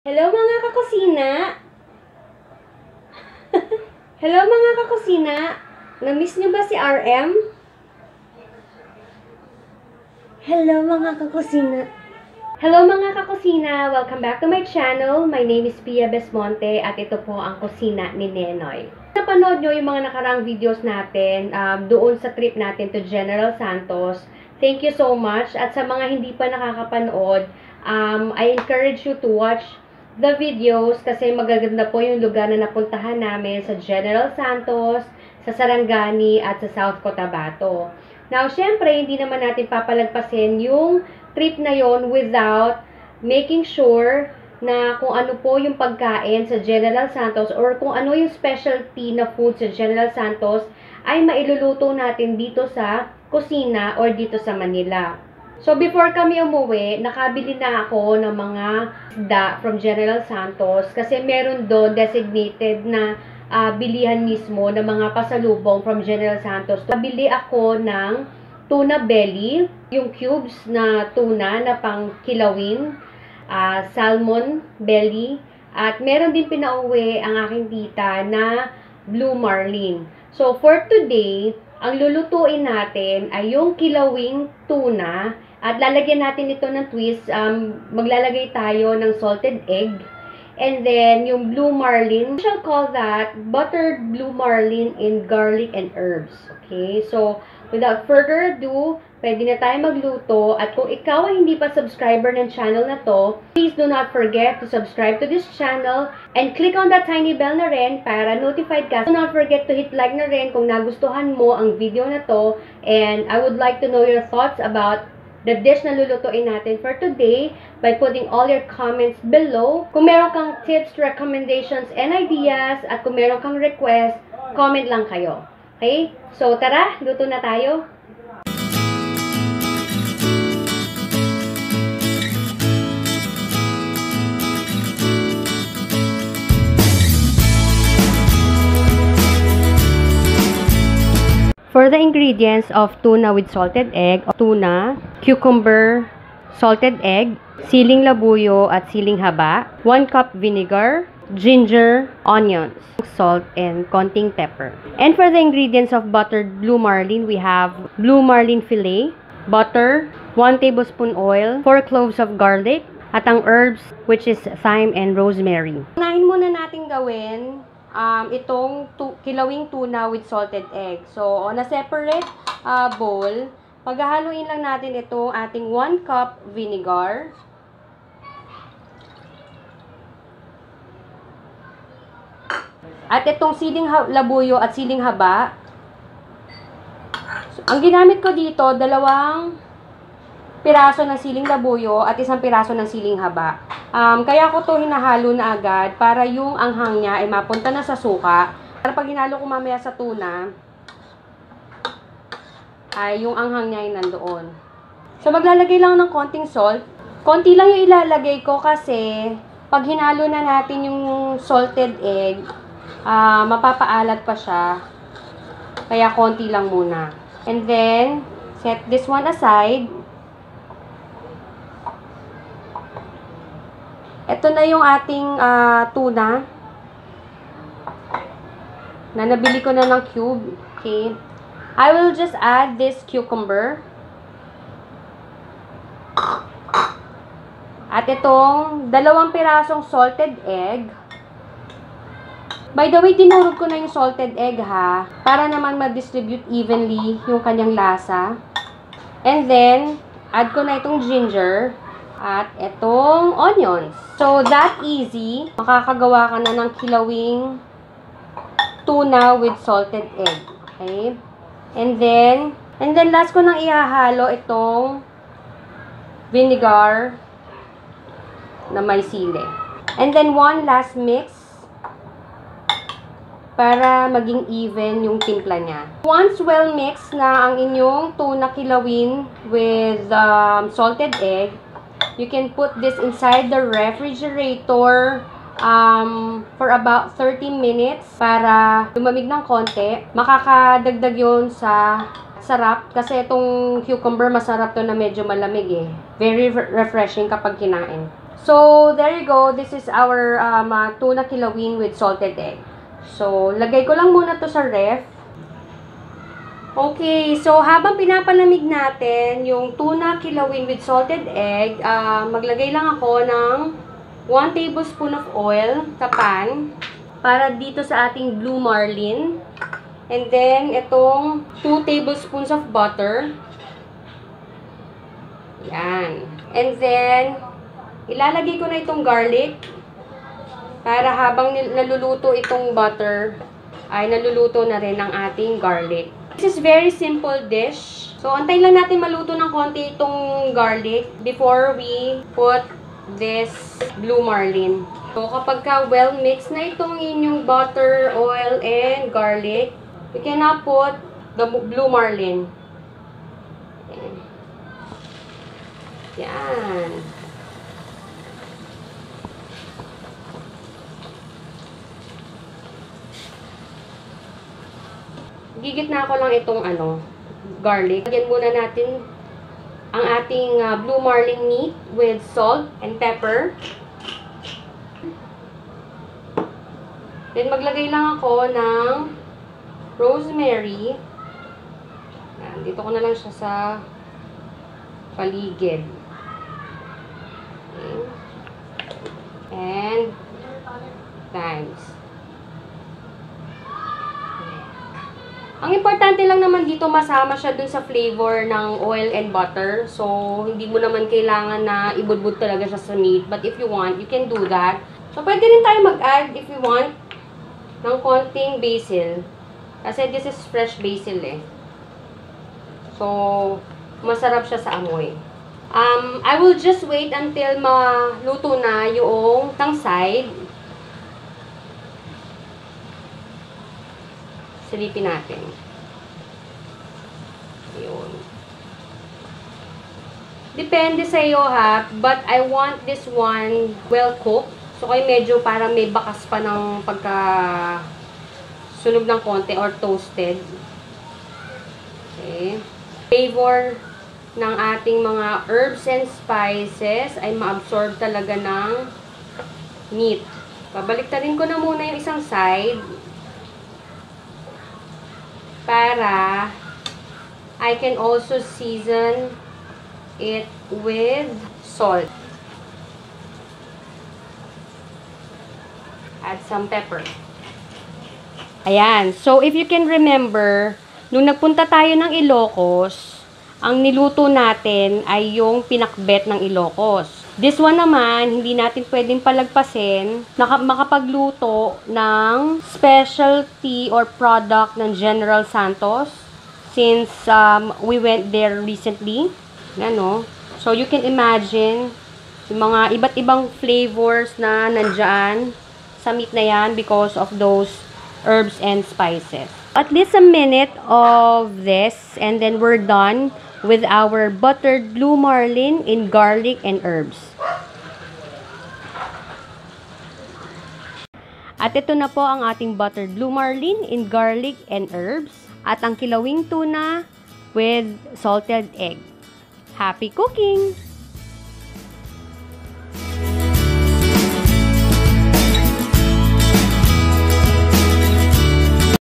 Hello mga kakusina! Hello mga kakusina! Na-miss nyo ba si RM? Hello mga kakusina! Hello mga kakusina! Welcome back to my channel. My name is Pia Besmonte at ito po ang kusina ni Nenoy. Napanood nyo yung mga nakarang videos natin doon sa trip natin to General Santos. Thank you so much. At sa mga hindi pa nakakapanood, I encourage you to watch the videos kasi magaganda po yung lugar na napuntahan namin sa General Santos, sa Sarangani at sa South Cotabato. Now, syempre, hindi naman natin papalagpasin yung trip na yon without making sure na kung ano po yung pagkain sa General Santos or kung ano yung specialty na food sa General Santos ay mailuluto natin dito sa kusina or dito sa Manila. So, before kami umuwi, nakabili na ako ng mga isda from General Santos kasi meron doon designated na bilihan mismo ng mga pasalubong from General Santos. Nabili ako ng tuna belly, yung cubes na tuna na pang kilawin, salmon belly, at meron din pinauwi ang aking tita na blue marlin. So, for today, ang lulutuin natin ay yung kilawing tuna at lalagyan natin ito ng twist. Maglalagay tayo ng salted egg and then yung blue marlin. We shall call that buttered blue marlin in garlic and herbs. Okay, so without further ado, pwede na tayo magluto. At kung ikaw ay hindi pa subscriber ng channel na to, please do not forget to subscribe to this channel and click on that tiny bell na rin para notified ka. Do not forget to hit like na rin kung nagustuhan mo ang video na to. And I would like to know your thoughts about the dish na lulutuin natin for today by putting all your comments below. Kung meron kang tips, recommendations, and ideas, at kung meron kang request, comment lang kayo. Okay? So, tara, luto na tayo. For the ingredients of tuna with salted egg, tuna, cucumber, salted egg, siling labuyo at siling haba, 1 cup vinegar, ginger, onions, salt, and konting pepper. And for the ingredients of buttered blue marlin, we have blue marlin fillet, butter, 1 tablespoon oil, 4 cloves of garlic, at ang herbs which is thyme and rosemary. Unahin muna natin gawin itong kilawing tuna with salted egg. So, on a separate bowl, paghahaluin lang natin itong ating 1 cup vinegar. At itong siling labuyo at siling haba. So, ang ginamit ko dito, 2 piraso ng siling labuyo at 1 piraso ng siling haba. Kaya ko to hinahalo na agad para yung anghang niya ay mapunta na sa suka. Para pag hinalo ko mamaya sa tuna, ay yung anghang niya ay nandoon. So, maglalagay lang ng konting salt. Konti lang yung ilalagay ko kasi pag hinalo na natin yung salted egg, mapapaalat pa siya. Kaya konti lang muna. And then, set this one aside. Ito na yung ating tuna na nabili ko na ng cube. Okay. I will just add this cucumber. At itong 2 pirasong salted egg. By the way, tinurog ko na yung salted egg ha. Para naman ma-distribute evenly yung kanyang lasa. And then, add ko na itong ginger. At itong onions. So, that easy. Makakagawa ka na ng kilawing tuna with salted egg. Okay? And then last ko nang ihahalo itong vinegar na may sili. And then, one last mix para maging even yung timpla niya. Once well mixed na ang inyong tuna kilawin with salted egg, you can put this inside the refrigerator for about 30 minutes para lumamig ng konti. Makakadagdag yun sa sarap kasi itong cucumber masarap to na medyo malamig eh. Very refreshing kapag kinain. So, there you go. This is our tuna kilawin with salted egg. So, lagay ko lang muna to sa ref. Okay, so habang pinapalamig natin yung tuna kilawin with salted egg, maglagay lang ako ng 1 tablespoon of oil sa pan para dito sa ating blue marlin. And then, itong 2 tablespoons of butter. Yan. And then, ilalagay ko na itong garlic para habang naluluto itong butter, ay naluluto na rin ang ating garlic. This is very simple dish. So, antayin lang natin maluto ng konti itong garlic before we put this blue marlin. So, kapag ka well mixed na itong inyong butter, oil, and garlic, we can now put the blue marlin. Yan. Gigitna ko lang itong garlic. Lagyan muna natin ang ating blue marlin meat with salt and pepper. Then maglagay lang ako ng rosemary. Yan, dito ko na lang siya sa paligid. Okay. And thyme. Ang importante lang naman dito, masama siya dun sa flavor ng oil and butter. So, hindi mo naman kailangan na ibudbud talaga siya sa meat. But if you want, you can do that. So, pwede rin tayo mag-add if you want ng konting basil. Kasi this is fresh basil eh. So, masarap siya sa amoy. I will just wait until maluto na yung isang side. Silipin natin. Ayun. Depende sa iyo ha, but I want this one well cooked. So, kayo medyo parang may bakas pa ng pagka sunog ng konti or toasted. Okay. Flavor ng ating mga herbs and spices ay ma-absorb talaga ng meat. Babaliktarin ko na muna yung isang side para I can also season it with salt. Add some pepper. Ayan. So, if you can remember, nung nagpunta tayo ng Ilocos, ang niluto natin ay yung pinakbet ng Ilocos. This one naman, hindi natin pwedeng palagpasin na makapagluto ng specialty or product ng General Santos since we went there recently. Ano? So, you can imagine yung mga iba't ibang flavors na nandyan sa meat na yan because of those herbs and spices. At least a minute of this and then we're done with our buttered blue marlin in garlic and herbs. At ito na po ang ating buttered blue marlin in garlic and herbs at ang kilawing tuna with salted egg. Happy cooking!